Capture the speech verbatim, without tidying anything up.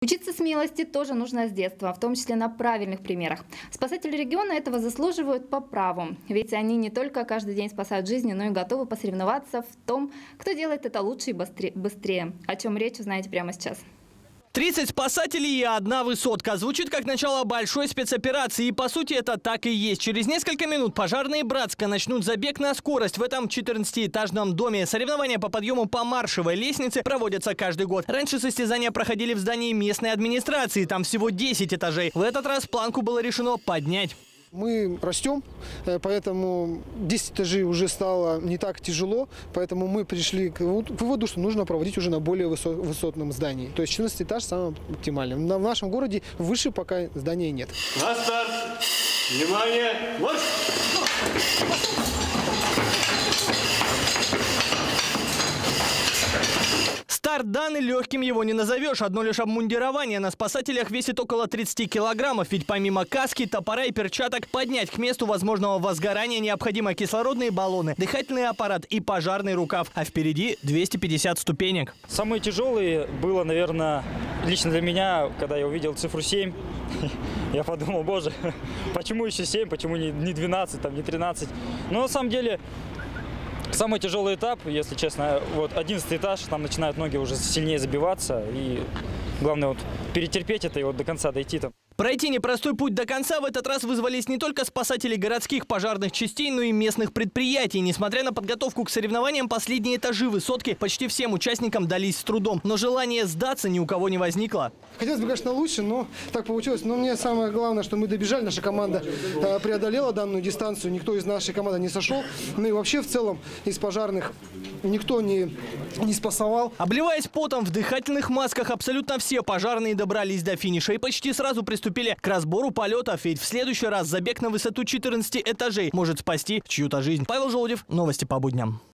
Учиться смелости тоже нужно с детства, в том числе на правильных примерах. Спасатели региона этого заслуживают по праву. Ведь они не только каждый день спасают жизни, но и готовы посоревноваться в том, кто делает это лучше и быстрее. О чем речь, узнаете прямо сейчас. тридцать спасателей и одна высотка. Звучит как начало большой спецоперации. И по сути это так и есть. Через несколько минут пожарные Братска начнут забег на скорость в этом четырнадцатиэтажном доме. Соревнования по подъему по маршевой лестнице проводятся каждый год. Раньше состязания проходили в здании местной администрации. Там всего десять этажей. В этот раз планку было решено поднять. Мы растем, поэтому десять этажей уже стало не так тяжело, поэтому мы пришли к выводу, что нужно проводить уже на более высотном здании. То есть четырнадцатый этаж самый оптимальный. В нашем городе выше пока здания нет. На старт! Внимание! Марш! Старт дан, и легким его не назовешь. Одно лишь обмундирование на спасателях весит около тридцати килограммов. Ведь помимо каски, топора и перчаток поднять к месту возможного возгорания необходимо кислородные баллоны, дыхательный аппарат и пожарный рукав. А впереди двести пятьдесят ступенек. Самые тяжелые было, наверное, лично для меня, когда я увидел цифру семь. Я подумал, боже, почему еще семь, почему не двенадцать, там, не тринадцать. Но на самом деле... Самый тяжелый этап, если честно, вот одиннадцатый этаж, там начинают ноги уже сильнее забиваться. И главное вот перетерпеть это и вот до конца дойти там. Пройти непростой путь до конца в этот раз вызвались не только спасатели городских пожарных частей, но и местных предприятий. Несмотря на подготовку к соревнованиям, последние этажи высотки почти всем участникам дались с трудом. Но желание сдаться ни у кого не возникло. Хотелось бы, конечно, лучше, но так получилось. Но мне самое главное, что мы добежали, наша команда преодолела данную дистанцию, никто из нашей команды не сошел. Ну и вообще в целом из пожарных никто не, не спасовал. Обливаясь потом в дыхательных масках, абсолютно все пожарные добрались до финиша и почти сразу приступили к разбору полетов. Ведь в следующий раз забег на высоту четырнадцати этажей может спасти чью-то жизнь. Павел Желудев, новости по будням.